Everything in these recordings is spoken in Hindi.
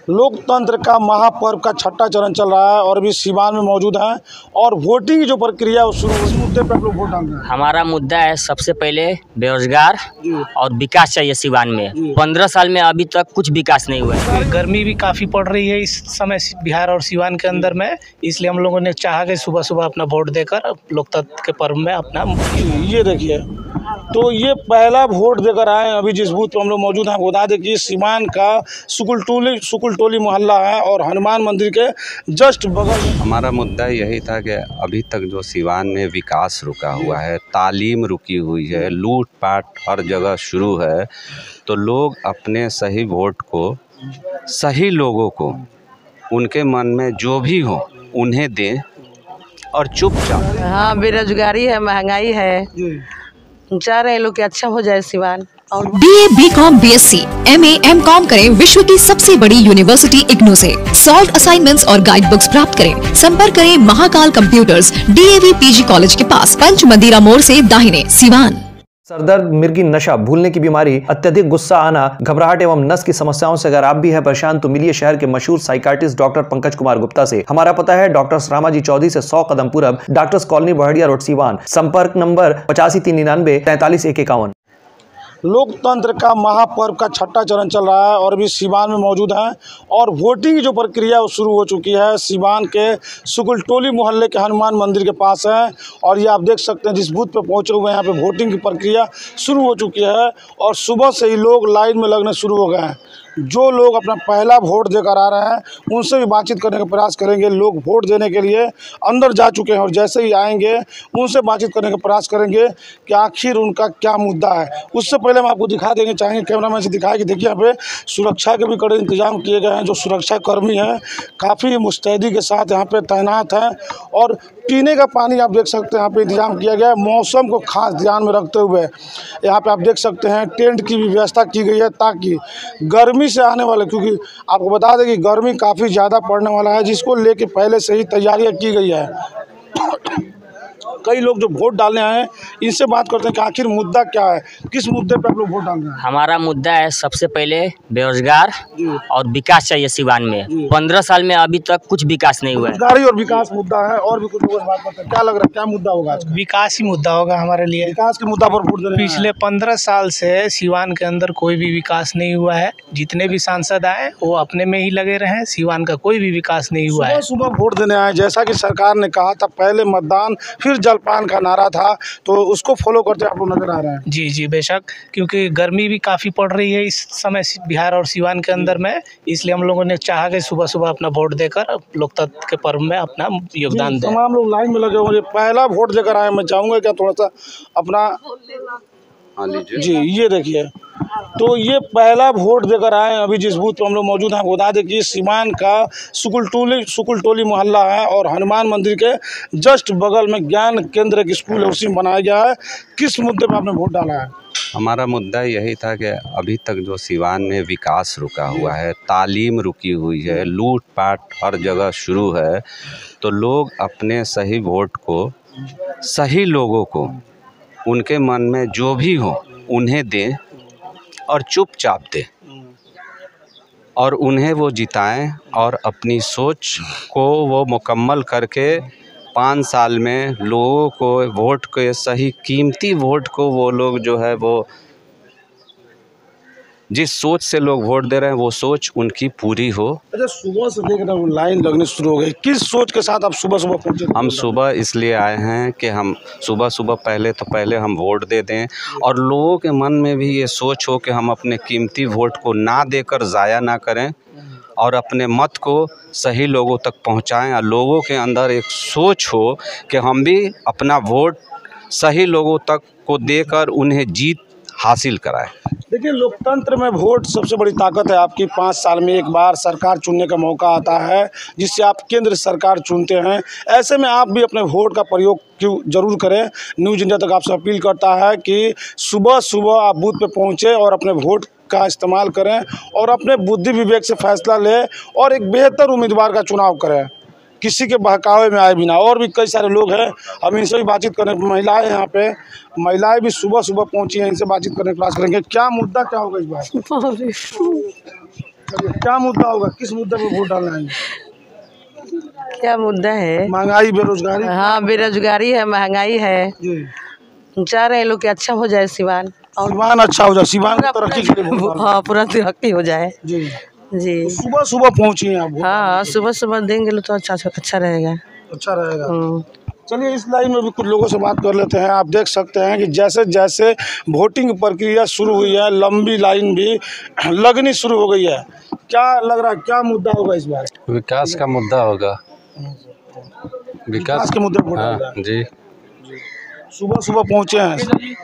लोकतंत्र का महापर्व का छठा चरण चल रहा है और अभी सिवान में मौजूद हैं और वोटिंग की जो प्रक्रिया है वो शुरू हुई। इस मुद्दे पर आप लोग वोट डाल रहे हैं। हमारा मुद्दा है सबसे पहले बेरोजगार और विकास चाहिए सिवान में। 15 साल में अभी तक कुछ विकास नहीं हुआ है। गर्मी भी काफ़ी पड़ रही है इस समय बिहार और सिवान के अंदर में, इसलिए हम लोगों ने चाहा कि सुबह सुबह अपना वोट देकर लोकतंत्र के पर्व में अपना ये देखिए, तो ये पहला वोट देकर आए अभी जिस बूथ पर हम लोग मौजूद हैं। बता दें कि सिवान का सुकुल टोली मोहल्ला है और हनुमान मंदिर के जस्ट बगल में। हमारा मुद्दा यही था कि अभी तक जो सिवान में विकास रुका हुआ है, तालीम रुकी हुई है, लूटपाट हर जगह शुरू है, तो लोग अपने सही वोट को सही लोगों को उनके मन में जो भी हो उन्हें दें और चुपचाप। हाँ, बेरोजगारी है, महंगाई है, चाह रहे हैं लोग कि अच्छा हो जाए सिवान। और BA, BCom, BSc, MA, MCom करें विश्व की सबसे बड़ी यूनिवर्सिटी इग्नू से। सॉल्व असाइनमेंट्स और गाइड बुक्स प्राप्त करें। संपर्क करें Mahakal computers, DAV PG college के पास, पंच मंदिरा मोड़ से दाहिने, सिवान। सरदर्द, मिर्गी, नशा, भूलने की बीमारी, अत्यधिक गुस्सा आना, घबराहट एवं नस की समस्याओं से अगर आप भी हैं परेशान तो मिलिए शहर के मशहूर साइकाट्रिस्ट डॉक्टर पंकज कुमार गुप्ता से। हमारा पता है डॉक्टर रामाजी चौधरी से 100 कदम पूरब, doctors colony Baharia road Siwan. संपर्क नंबर 85 399 43 151। लोकतंत्र का महापर्व का छठा चरण चल रहा है और अभी सिवान में मौजूद हैं और वोटिंग की जो प्रक्रिया वो शुरू हो चुकी है। सिवान के सुकुल टोली मोहल्ले के हनुमान मंदिर के पास है और ये आप देख सकते हैं जिस बूथ पे पहुंचे हुए हैं, यहाँ पे वोटिंग की प्रक्रिया शुरू हो चुकी है और सुबह से ही लोग लाइन में लगने शुरू हो गए हैं। जो लोग अपना पहला वोट देकर आ रहे हैं उनसे भी बातचीत करने का प्रयास करेंगे। लोग वोट देने के लिए अंदर जा चुके हैं और जैसे ही आएंगे उनसे बातचीत करने का प्रयास करेंगे कि आखिर उनका क्या मुद्दा है। उससे पहले हम आपको दिखा देंगे, चाहेंगे कैमरामैन से दिखाए कि देखिए यहाँ पे सुरक्षा के भी कड़े इंतजाम किए गए हैं। जो सुरक्षा कर्मी हैं काफ़ी मुस्तैदी के साथ यहाँ पे तैनात हैं और पीने का पानी आप देख सकते हैं यहाँ पे इंतजाम किया गया है। मौसम को खास ध्यान में रखते हुए यहाँ पे आप देख सकते हैं टेंट की भी व्यवस्था की गई है ताकि गर्मी से आने वाले, क्योंकि आपको बता दें कि गर्मी काफ़ी ज़्यादा पड़ने वाला है, जिसको लेके पहले से ही तैयारियां की गई है। कई लोग जो वोट डालने आए हैं इनसे बात करते हैं कि आखिर मुद्दा क्या है, किस मुद्दे पे आप लोग वोट डाल रहे हैं। हमारा मुद्दा है सबसे पहले बेरोजगार और विकास चाहिए सिवान में। 15 साल में अभी तक कुछ विकास नहीं हुआ है। बेरोजगारी और विकास मुद्दा है और भी कुछ लोगों से बात करते हैं। क्या लग रहा है, क्या मुद्दा होगा आज? विकास ही मुद्दा होगा हमारे लिए। विकास के मुद्दा पर वोट देने पिछले 15 साल से सिवान के अंदर कोई भी विकास नहीं हुआ है। जितने भी सांसद आए वो अपने में ही लगे रहे, सिवान का कोई भी विकास नहीं हुआ है। सुबह वोट देने आए, जैसा कि सरकार ने कहा था पहले मतदान फिर जलपान का नारा था, तो उसको फॉलो करते आप लोग नजर आ रहे हैं। जी जी बेशक, क्योंकि गर्मी भी काफ़ी पड़ रही है इस समय बिहार और सिवान के अंदर में, इसलिए हम लोगों ने चाहा कि सुबह सुबह अपना वोट देकर लोकतंत्र के पर्व में अपना योगदान दें। तमाम लोग लाइन में लगे हुए। पहला वोट देकर आए, मैं चाहूँगा क्या थोड़ा सा अपना जी ये देखिए, तो ये पहला वोट देकर आए अभी जिस बूथ पर हम लोग मौजूद हैं। बता दें कि सिवान का सुकुल टोली मोहल्ला है और हनुमान मंदिर के जस्ट बगल में ज्ञान केंद्र एक स्कूल है, उसी में बनाया गया है। किस मुद्दे पे आपने वोट डाला है? हमारा मुद्दा यही था कि अभी तक जो सिवान में विकास रुका हुआ है, तालीम रुकी हुई है, लूटपाट हर जगह शुरू है, तो लोग अपने सही वोट को सही लोगों को उनके मन में जो भी हो उन्हें दें और चुपचाप दें और उन्हें वो जिताएं और अपनी सोच को वो मुकम्मल करके 5 साल में लोगों को वोट के सही कीमती वोट को वो लोग जो है वो जिस सोच से लोग वोट दे रहे हैं वो सोच उनकी पूरी हो। अच्छा, सुबह से देख रहे हो लाइन लगने शुरू हो गई, किस सोच के साथ आप सुबह सुबह पहुंचे? हम सुबह इसलिए आए हैं कि हम सुबह पहले हम वोट दे दें और लोगों के मन में भी ये सोच हो कि हम अपने कीमती वोट को ना देकर ज़ाया ना करें और अपने मत को सही लोगों तक पहुंचाएं और लोगों के अंदर एक सोच हो कि हम भी अपना वोट सही लोगों तक को देकर उन्हें जीत हासिल कराएं। देखिए, लोकतंत्र में वोट सबसे बड़ी ताकत है। आपकी 5 साल में एक बार सरकार चुनने का मौका आता है जिससे आप केंद्र सरकार चुनते हैं। ऐसे में आप भी अपने वोट का प्रयोग जरूर करें। न्यूज़ इंडिया तक आपसे अपील करता है कि सुबह सुबह आप बूथ पे पहुंचे और अपने वोट का इस्तेमाल करें और अपने बुद्धि विवेक से फैसला लें और एक बेहतर उम्मीदवार का चुनाव करें, किसी के बहकावे में आए बिना। और भी कई सारे लोग हैं, हम इनसे भी बातचीत करें। महिलाएं यहाँ पे, महिलाएं भी सुबह सुबह पहुंची हैं, इनसे बातचीत करने का प्रयास करेंगे। क्या मुद्दा क्या होगा इस बार? क्या मुद्दा होगा, किस मुद्दे पे वोट डालना है? क्या मुद्दा है? महंगाई, बेरोजगारी। हाँ, बेरोजगारी है, महंगाई है। चाह रहे हैं लोग कि अच्छा हो जाए सिवान, और सिवान अच्छा हो जाए, सिवान की तरक्की के लिए वोट डालना। हाँ, पूरा तरक्की हो जाए जी जी। सुबह सुबह पहुंची हैं आप? हाँ, सुबह सुबह देंगे तो अच्छा रहेगा। अच्छा रहेगा। चलिए इस लाइन में भी कुछ लोगों से बात कर लेते हैं। आप देख सकते हैं कि जैसे जैसे वोटिंग प्रक्रिया शुरू हुई है, लंबी लाइन भी लगनी शुरू हो गई है। क्या लग रहा है, क्या मुद्दा होगा इस बार? विकास का मुद्दा होगा। विकास के मुद्दे पर हाँ जी। सुबह सुबह पहुंचे हैं।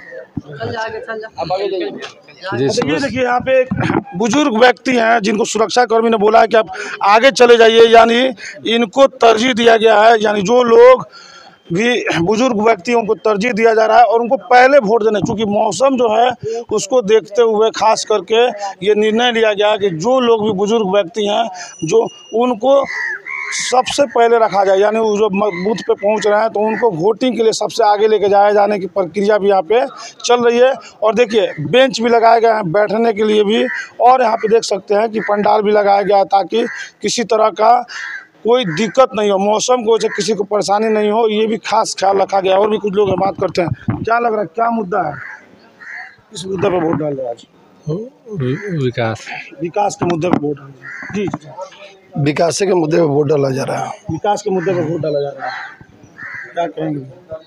ये देखिए यहाँ पे एक बुजुर्ग व्यक्ति हैं जिनको सुरक्षा कर्मी ने बोला है कि आप आगे चले जाइए, यानी इनको तरजीह दिया गया है। यानी जो लोग भी बुजुर्ग व्यक्तियों को तरजीह दिया जा रहा है और उनको पहले वोट देने, चूँकि मौसम जो है उसको देखते हुए खास करके ये निर्णय लिया गया कि जो लोग भी बुजुर्ग व्यक्ति हैं जो उनको सबसे पहले रखा जाए, यानी वो जो बूथ पे पहुंच रहे हैं तो उनको वोटिंग के लिए सबसे आगे लेके जाए जाने की प्रक्रिया भी यहाँ पे चल रही है। और देखिए बेंच भी लगाए गए हैं बैठने के लिए भी, और यहाँ पे देख सकते हैं कि पंडाल भी लगाया गया है ताकि किसी तरह का कोई दिक्कत नहीं हो, मौसम को वजह किसी को परेशानी नहीं हो, ये भी खास ख्याल रखा गया है। और भी कुछ लोग बात करते हैं। क्या लग रहा है, क्या मुद्दा है, किस मुद्दे पर वोट डाल रहे हैं आज? विकास के मुद्दे पर वोट डाल रहे हैं। जी, विकास के मुद्दे पर वोट डाला जा रहा है। विकास के मुद्दे पर वोट डाला जा रहा है, क्या कहेंगे?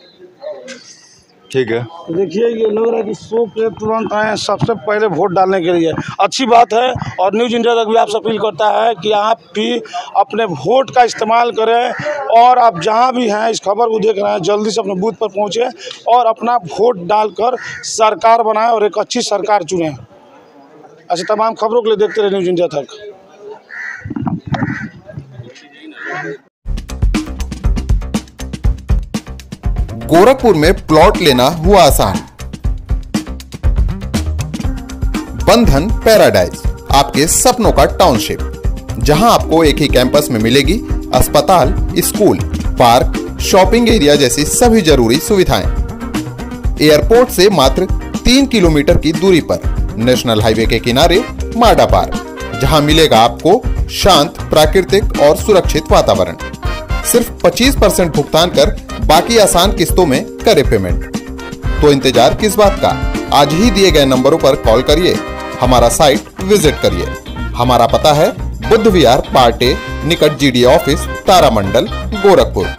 ठीक है। तो देखिए ये लग रहा है कि सो के तुरंत आए सबसे पहले वोट डालने के लिए, अच्छी बात है। और न्यूज़ इंडिया तक भी आपसे अपील करता है कि आप भी अपने वोट का इस्तेमाल करें और आप जहां भी हैं इस खबर को देख रहे हैं जल्दी से अपने बूथ पर पहुंचे और अपना वोट डालकर सरकार बनाएं और एक अच्छी सरकार चुनें। ऐसी तमाम खबरों के लिए देखते रहे न्यूज़ इंडिया तक। गोरखपुर में प्लॉट लेना हुआ आसान। बंधन पैराडाइज, आपके सपनों का टाउनशिप, जहां आपको एक ही कैंपस में मिलेगी अस्पताल, स्कूल, पार्क, शॉपिंग एरिया जैसी सभी जरूरी सुविधाएं। एयरपोर्ट से मात्र 3 किलोमीटर की दूरी पर नेशनल हाईवे के किनारे माडा पार्क, जहां मिलेगा आपको शांत, प्राकृतिक और सुरक्षित वातावरण। सिर्फ 25% भुगतान कर बाकी आसान किस्तों में करें पेमेंट। तो इंतजार किस बात का, आज ही दिए गए नंबरों पर कॉल करिए, हमारा साइट विजिट करिए। हमारा पता है बुद्ध विहार पार्टे निकट GDA ऑफिस, तारामंडल, गोरखपुर।